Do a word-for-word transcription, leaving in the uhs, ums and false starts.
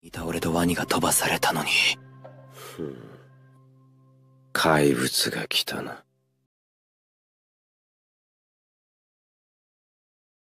いた俺とワニが飛ばされたのに。 ふん。怪物が来たな。